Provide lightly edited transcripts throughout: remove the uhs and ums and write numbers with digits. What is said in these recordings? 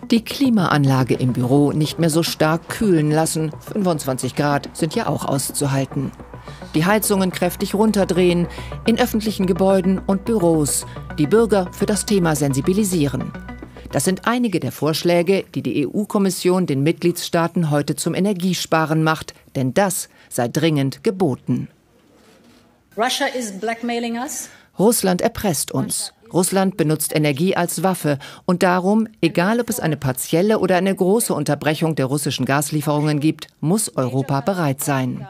Die Klimaanlage im Büro nicht mehr so stark kühlen lassen. 25 Grad sind ja auch auszuhalten. Die Heizungen kräftig runterdrehen, in öffentlichen Gebäuden und Büros. Die Bürger für das Thema sensibilisieren. Das sind einige der Vorschläge, die die EU-Kommission den Mitgliedstaaten heute zum Energiesparen macht. Denn das sei dringend geboten. Russland erpresst uns. Russland benutzt Energie als Waffe. Und darum, egal ob es eine partielle oder eine große Unterbrechung der russischen Gaslieferungen gibt, muss Europa bereit sein.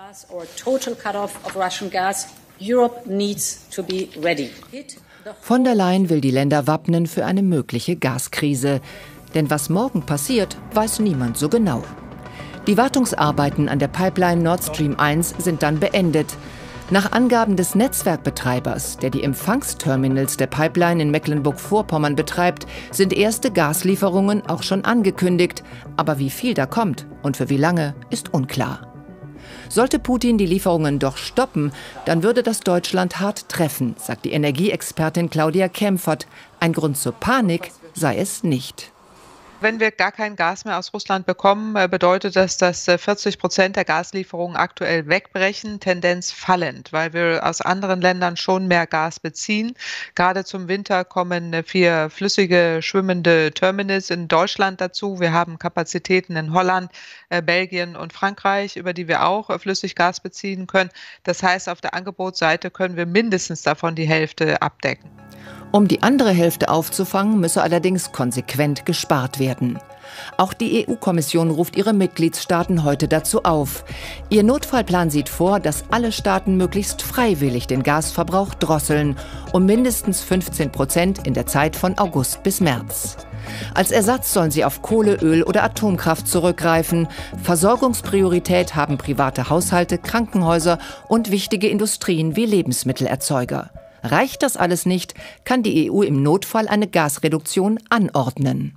Von der Leyen will die Länder wappnen für eine mögliche Gaskrise. Denn was morgen passiert, weiß niemand so genau. Die Wartungsarbeiten an der Pipeline Nord Stream 1 sind dann beendet. Nach Angaben des Netzwerkbetreibers, der die Empfangsterminals der Pipeline in Mecklenburg-Vorpommern betreibt, sind erste Gaslieferungen auch schon angekündigt. Aber wie viel da kommt und für wie lange, ist unklar. Sollte Putin die Lieferungen doch stoppen, dann würde das Deutschland hart treffen, sagt die Energieexpertin Claudia Kempfert. Ein Grund zur Panik sei es nicht. Wenn wir gar kein Gas mehr aus Russland bekommen, bedeutet das, dass 40% der Gaslieferungen aktuell wegbrechen, Tendenz fallend, weil wir aus anderen Ländern schon mehr Gas beziehen. Gerade zum Winter kommen 4 flüssige, schwimmende Terminals in Deutschland dazu. Wir haben Kapazitäten in Holland, Belgien und Frankreich, über die wir auch Flüssiggas beziehen können. Das heißt, auf der Angebotsseite können wir mindestens davon die Hälfte abdecken. Um die andere Hälfte aufzufangen, müsse allerdings konsequent gespart werden. Auch die EU-Kommission ruft ihre Mitgliedstaaten heute dazu auf. Ihr Notfallplan sieht vor, dass alle Staaten möglichst freiwillig den Gasverbrauch drosseln, um mindestens 15% in der Zeit von August bis März. Als Ersatz sollen sie auf Kohle, Öl oder Atomkraft zurückgreifen. Versorgungspriorität haben private Haushalte, Krankenhäuser und wichtige Industrien wie Lebensmittelerzeuger. Reicht das alles nicht, kann die EU im Notfall eine Gasreduktion anordnen.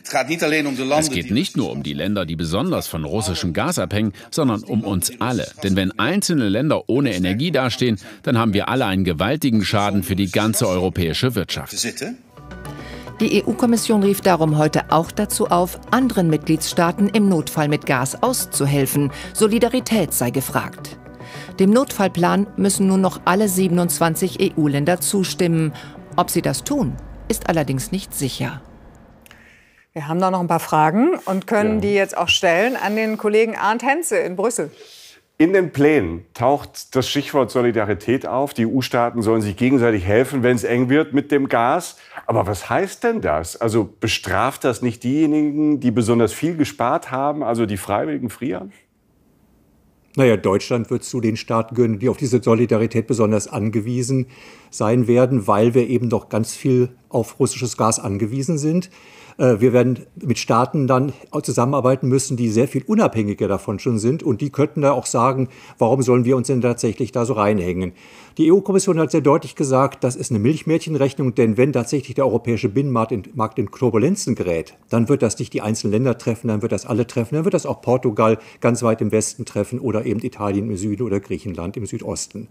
Es geht nicht nur um die Länder, die besonders von russischem Gas abhängen, sondern um uns alle. Denn wenn einzelne Länder ohne Energie dastehen, dann haben wir alle einen gewaltigen Schaden für die ganze europäische Wirtschaft. Die EU-Kommission rief darum heute auch dazu auf, anderen Mitgliedstaaten im Notfall mit Gas auszuhelfen. Solidarität sei gefragt. Dem Notfallplan müssen nun noch alle 27 EU-Länder zustimmen. Ob sie das tun, ist allerdings nicht sicher. Wir haben da noch ein paar Fragen und können die jetzt auch stellen an den Kollegen Arndt Henze in Brüssel. In den Plänen taucht das Stichwort Solidarität auf. Die EU-Staaten sollen sich gegenseitig helfen, wenn es eng wird mit dem Gas. Aber was heißt denn das? Also bestraft das nicht diejenigen, die besonders viel gespart haben, also die Freiwilligen frieren? Naja, Deutschland wird zu den Staaten gehören, die auf diese Solidarität besonders angewiesen sein werden, weil wir eben doch ganz viel auf russisches Gas angewiesen sind. Wir werden mit Staaten dann zusammenarbeiten müssen, die sehr viel unabhängiger davon schon sind. Und die könnten da auch sagen, warum sollen wir uns denn tatsächlich da so reinhängen? Die EU-Kommission hat sehr deutlich gesagt, das ist eine Milchmädchenrechnung, denn wenn tatsächlich der europäische Binnenmarkt in Turbulenzen gerät, dann wird das nicht die einzelnen Länder treffen, dann wird das alle treffen, dann wird das auch Portugal ganz weit im Westen treffen oder eben Italien im Süden oder Griechenland im Südosten.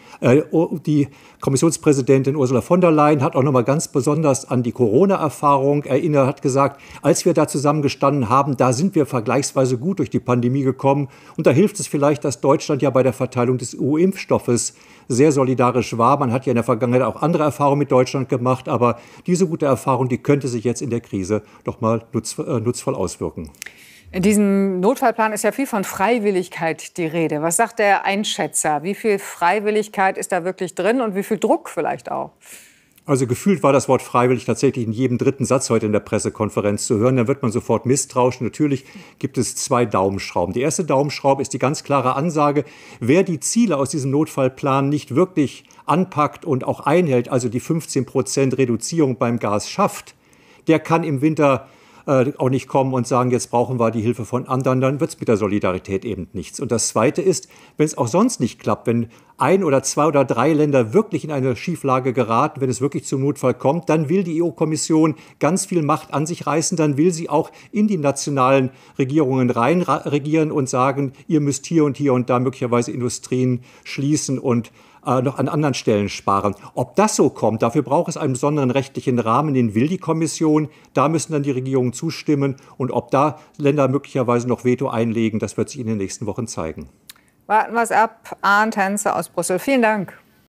Die Kommissionspräsidentin Ursula von der Leyen hat auch noch mal ganz besonders an die Corona-Erfahrung erinnert, hat gesagt, als wir da zusammengestanden haben, da sind wir vergleichsweise gut durch die Pandemie gekommen. Und da hilft es vielleicht, dass Deutschland ja bei der Verteilung des EU-Impfstoffes sehr solidarisch war. Man hat ja in der Vergangenheit auch andere Erfahrungen mit Deutschland gemacht, aber diese gute Erfahrung, die könnte sich jetzt in der Krise doch mal nutzvoll auswirken. In diesem Notfallplan ist ja viel von Freiwilligkeit die Rede. Was sagt der Einschätzer? Wie viel Freiwilligkeit ist da wirklich drin und wie viel Druck vielleicht auch? Also gefühlt war das Wort freiwillig tatsächlich in jedem dritten Satz heute in der Pressekonferenz zu hören. Dann wird man sofort misstrauisch. Natürlich gibt es 2 Daumenschrauben. Die erste Daumenschraube ist die ganz klare Ansage, wer die Ziele aus diesem Notfallplan nicht wirklich anpackt und auch einhält, also die 15% Reduzierung beim Gas schafft, der kann im Winter auch nicht kommen und sagen, jetzt brauchen wir die Hilfe von anderen, dann wird es mit der Solidarität eben nichts. Und das Zweite ist, wenn es auch sonst nicht klappt, wenn 1 oder 2 oder 3 Länder wirklich in eine Schieflage geraten, wenn es wirklich zum Notfall kommt, dann will die EU-Kommission ganz viel Macht an sich reißen, dann will sie auch in die nationalen Regierungen rein regieren und sagen, ihr müsst hier und da möglicherweise Industrien schließen und noch an anderen Stellen sparen. Ob das so kommt, dafür braucht es einen besonderen rechtlichen Rahmen, den will die Kommission. Da müssen dann die Regierungen zustimmen. Und ob da Länder möglicherweise noch Veto einlegen, das wird sich in den nächsten Wochen zeigen. Warten wir es ab. Arndt Henze aus Brüssel. Vielen Dank.